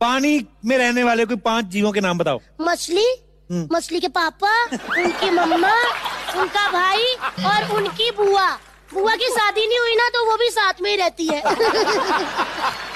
पानी में रहने वाले कोई 5 जीवों के नाम बताओ। मछली, मछली के पापा, उनकी मम्मा, उनका भाई और उनकी बुआ। बुआ की शादी नहीं हुई ना तो वो भी साथ में ही रहती है।